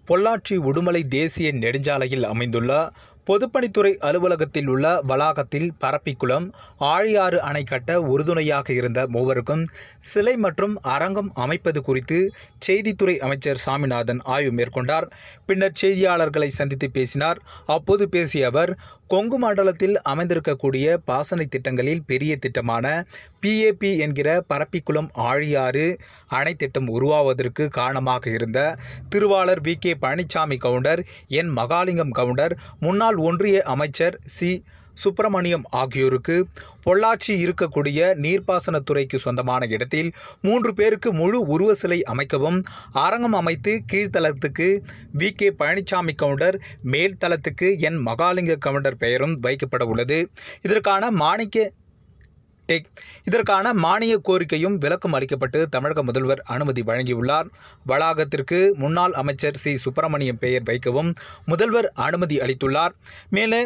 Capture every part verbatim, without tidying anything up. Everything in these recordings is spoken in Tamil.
பொள்ளாச்சி உடுமலை தேசிய நெடுஞ்சாலையில் அமைந்துள்ள பொதுப்பணித்துறை அலுவலகத்தில் உள்ள வளாகத்தில் பரப்பிக்குளம் ஆழியாறு அணை கட்ட உறுதுணையாக இருந்த மூவருக்கும் சிலை மற்றும் அரங்கம் அமைப்பது குறித்து செய்தித்துறை அமைச்சர் சாமிநாதன் ஆய்வு மேற்கொண்டார். பின்னர் செய்தியாளர்களை சந்தித்து பேசினார். அப்போது பேசிய அவர், கொங்கு மண்டலத்தில் அமைந்திருக்கக்கூடிய பாசன திட்டங்களில் பெரிய திட்டமான பிஏபி என்கிற பரப்பிக்குளம் ஆழியாறு அணை திட்டம் உருவாவதற்கு காரணமாக இருந்த திருவாளர் V K Palaniswami Gounder, N Mahalingam Gounder, முன்னாள் ஒன்றிய அமைச்சர் சி சுப்பிரமணியம் ஆகியோருக்கு பொள்ளாச்சி இருக்கக்கூடிய நீர்ப்பாசனத்துறைக்கு சொந்தமான இடத்தில் மூன்று பேருக்கு முழு உருவ சிலை அமைக்கவும், அரங்கம் அமைத்து கீழ்த்தளத்துக்கு வி கே பழனிசாமி கவுண்டர், மேல் தளத்துக்கு என் மகாலிங்க கவுண்டர் பெயரும் வைக்கப்பட உள்ளது. இதற்கான மானிய இதற்கான மானிய கோரிக்கையும் விளக்கம் அளிக்கப்பட்டு தமிழக முதல்வர் அனுமதி வழங்கியுள்ளார். வளாகத்திற்கு முன்னாள் அமைச்சர் சி சுப்பிரமணியம் பெயர் வைக்கவும் முதல்வர் அனுமதி அளித்துள்ளார். மேலும்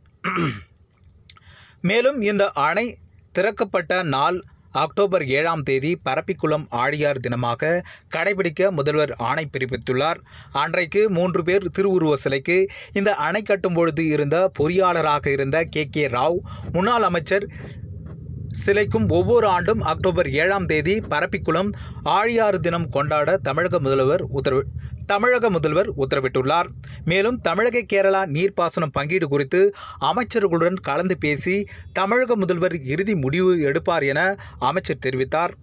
மேலும் இந்த அணை திறக்கப்பட்ட நாள் அக்டோபர் ஏழாம் தேதி பரப்பிக்குளம் ஆழியார் தினமாக கடைபிடிக்க முதல்வர் ஆணை பிறப்பித்துள்ளார். அன்றைக்கு மூன்று பேர் திருவுருவ சிலைக்கு இந்த அணை கட்டும் பொழுது இருந்த பொறியாளராக இருந்த கே கே ராவ், முன்னாள் அமைச்சர் சிலைக்கும் ஒவ்வொரு ஆண்டும் அக்டோபர் ஏழாம் தேதி பரப்பிக்குளம் ஆழியாறு தினம் கொண்டாட தமிழக முதல்வர் உத்தரவு தமிழக முதல்வர் உத்தரவிட்டுள்ளார். மேலும் தமிழக கேரளா நீர்ப்பாசனம் பங்கீடு குறித்து அமைச்சர்களுடன் கலந்து பேசி தமிழக முதல்வர் இறுதி முடிவு எடுப்பார் என அமைச்சர் தெரிவித்தார்.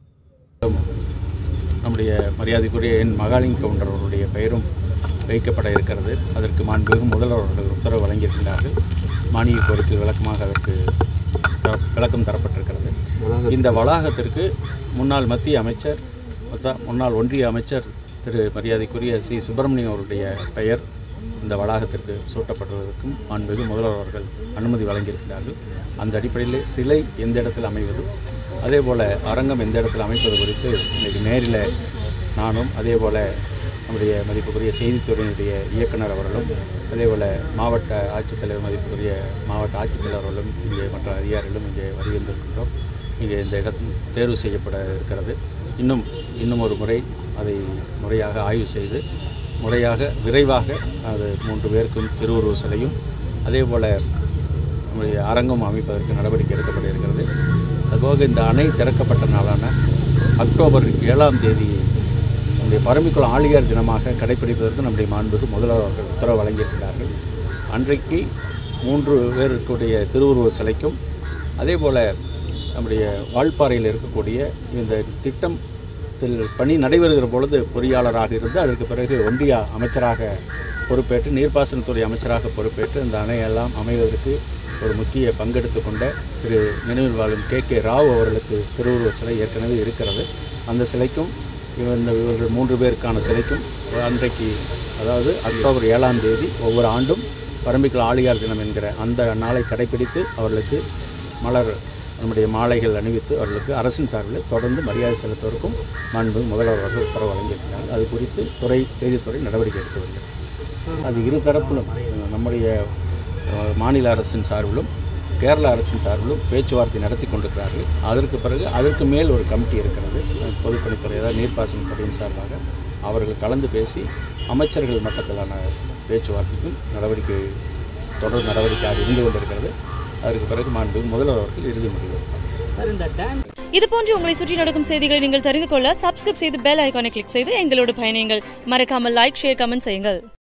நம்முடைய மரியாதைக்குரிய என் மகாலிங்க கவுண்டர் அவருடைய பெயரும் வைக்கப்பட இருக்கிறது. அதற்கு மாண்புமிகு முதல்வர் அவர்கள் உத்தரவு வழங்கியிருக்கிறார்கள். மானிய கோரிக்கை விளக்கமாக அதற்கு விளக்கம் தரப்பட்டிருக்கிறது. இந்த வளாகத்திற்கு முன்னாள் மத்திய அமைச்சர், முன்னாள் ஒன்றிய அமைச்சர் திரு மரியாதைக்குரிய சி சுப்பிரமணியம் அவருடைய பெயர் இந்த வளாகத்திற்கு சூட்டப்படுவதற்கும் மாண்புமிகு முதல்வர் அவர்கள் அனுமதி வழங்கியிருக்கிறார்கள். அந்த அடிப்படையில் சிலை எந்த இடத்தில் அமைவது, அதே போல் அரங்கம் எந்த இடத்தில் அமைப்பது குறித்து இன்றைக்கு நேரில் நானும், அதே போல் நம்முடைய மதிப்புக்குரிய செய்தித்துறையினுடைய இயக்குனர் அவர்களும், அதேபோல் மாவட்ட ஆட்சித்தலைவர் மதிப்புக்குரிய மாவட்ட ஆட்சித்தலைவர் அவர்களும் இங்கே மற்ற அதிகாரிகளும் இங்கே வருகின்றிருக்கின்றோம். இங்கே இந்த இடத்தில் தேர்வு செய்யப்பட இருக்கிறது. இன்னும் இன்னும் ஒரு முறை அதை முறையாக ஆய்வு செய்து முறையாக விரைவாக அது மூன்று பேருக்கும் திருவுருவ சிலையும் அதே போல் நம்முடைய அரங்கம் அமைப்பதற்கு நடவடிக்கை எடுக்கப்பட இருக்கிறது. அதுபோக இந்த அணை திறக்கப்பட்ட நாளான அக்டோபர் ஏழாம் தேதி நம்முடைய பரம்பிக்குளம் ஆழியார் தினமாக கடைபிடிப்பதற்கு நம்முடைய மாண்புக்கு முதல்வர் அவர்கள் உத்தரவு வழங்கியிருக்கிறார்கள். அன்றைக்கு மூன்று பேருக்குடைய திருவுருவ சிலைக்கும் அதே போல் நம்முடைய வால்பாறையில் இருக்கக்கூடிய இந்த திட்டத்தில் பணி நடைபெறுகிற பொழுது பொறியாளராக இருந்து அதற்கு பிறகு ஒன்றிய அமைச்சராக பொறுப்பேற்று நீர்ப்பாசனத்துறை அமைச்சராக பொறுப்பேற்று இந்த அணையெல்லாம் அமைவதற்கு ஒரு முக்கிய பங்கெடுத்து கொண்ட திரு நினைவில் வாழும் கே கே ராவ் அவர்களுக்கு திருவுருவ சிலை ஏற்கனவே இருக்கிறது. அந்த சிலைக்கும் இவர்கள் இவர்கள் மூன்று பேருக்கான சிலைக்கும் அன்றைக்கு, அதாவது அக்டோபர் ஏழாம் தேதி ஒவ்வொரு ஆண்டும் பரம்பிக்குளம் ஆழியார் தினம் என்கிற அந்த நாளை கடைபிடித்து அவர்களுக்கு மலர் நம்முடைய மாலைகள் அணிவித்து அவர்களுக்கு அரசின் சார்பில் தொடர்ந்து மரியாதை செலுத்துவதற்கும் மாண்புமிகு முதல்வர் அவர்கள் உத்தரவு வழங்கியிருக்கிறார். அது குறித்து துறை செய்தித்துறை நடவடிக்கை எடுத்து வருகிறது. அது இருதரப்பிலும் நம்முடைய மாநில அரசின் சார்பிலும் கேரள அரசின் சார்பிலும் பேச்சுவார்த்தை நடத்தி கொண்டிருக்கிறார்கள். அதற்கு பிறகு அதற்கு மேல் ஒரு கமிட்டி இருக்கிறது, பொதுப்பணித்துறை, அதாவது நீர்ப்பாசனத்துறையின் சார்பாக அவர்கள் கலந்து பேசி அமைச்சர்கள் மட்டத்திலான பேச்சுவார்த்தைக்கும் நடவடிக்கை தொடர் நடவடிக்கையாக இருந்து கொண்டிருக்கிறது. அதற்கு பிறகு மாண்புமிகு முதல்வர் அவர்கள் இறுதி முடிவு. இது போன்று உங்களை சுற்றி நடக்கும் செய்திகளை நீங்கள் தெரிந்து கொள்ள சப்ஸ்கிரைப் செய்து பெல் ஐகானை கிளிக் செய்து எங்களோடு பயணியுங்கள். மறக்காமல் லைக், ஷேர், கமெண்ட் செய்யுங்கள்.